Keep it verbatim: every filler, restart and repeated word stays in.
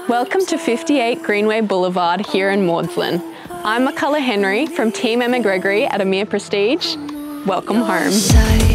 Welcome to fifty-eight Greenway Boulevard here in Maudsland. I'm McCullough Henry from Team Emma Gregory at Amir Prestige. Welcome home.